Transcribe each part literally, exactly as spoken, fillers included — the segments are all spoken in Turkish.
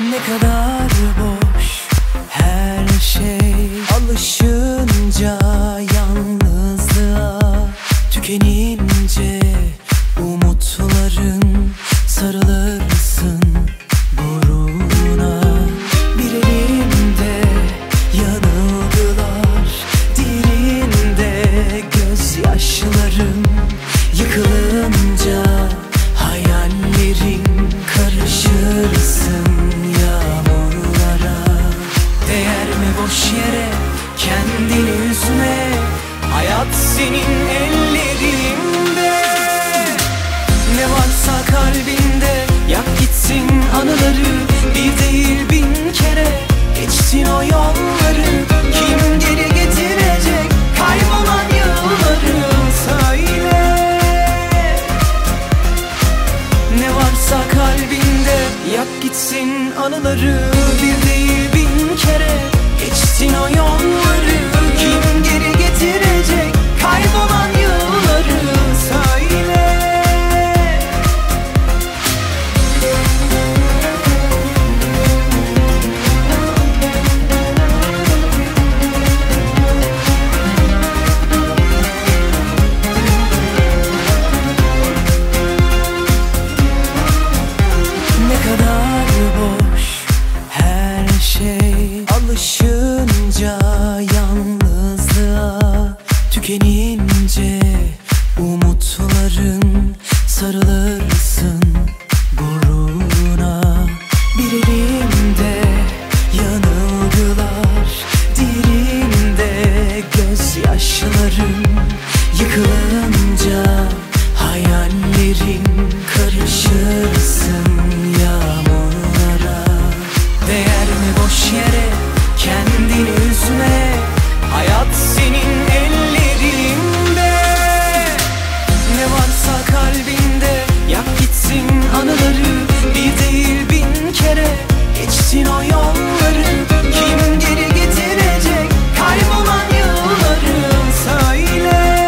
Ne kadar boş her şey, alışınca yalnızlığa, tükenince umutların, sarılırsın gururuna. Bir elimde yanılgılar, diğerinde gözyaşlarım. Yıkılınca hayallerin, karışırsın yağmurlara. Değer mi boş yere kendini üzme, hayat senin ellerinde. Ne varsa kalbinde yak gitsin anıları, bir değil bin kere geçtin o yolları. Kim geri getirecek kaybolan yılları, söyle. Ne varsa kalbinde yak gitsin anıları, bir değil bin kere geçtin o yolları. Kim geri getirecek kaybolan yılları, söyle. Alışınca yalnızlığa, tükenince umutların, sarılırsın gururuna. Bir elimde yanılgılar, diğerinde gözyaşlarım. Yıkılınca hayallerin, karışırsın yağmurlara. Değer mi boş yere kendini üzme, hayat senin ellerinde. Ne varsa kalbinde yak gitsin anıları, bir değil bin kere geçtin o yolları. Kim geri getirecek kaybolan yılları, söyle.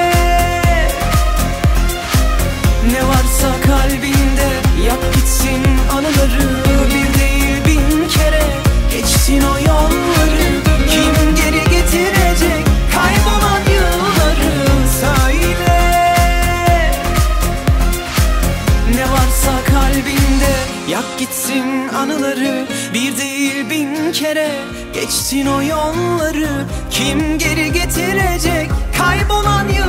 Ne varsa kalbinde yak gitsin anıları, bir değil bin kere geçtin o yolları. Kim geri getirecek kaybolan yılları, söyle. Ne varsa kalbinde yak gitsin anıları, bir değil bin kere geçtin o yolları. Kim geri getirecek kaybolan yılları.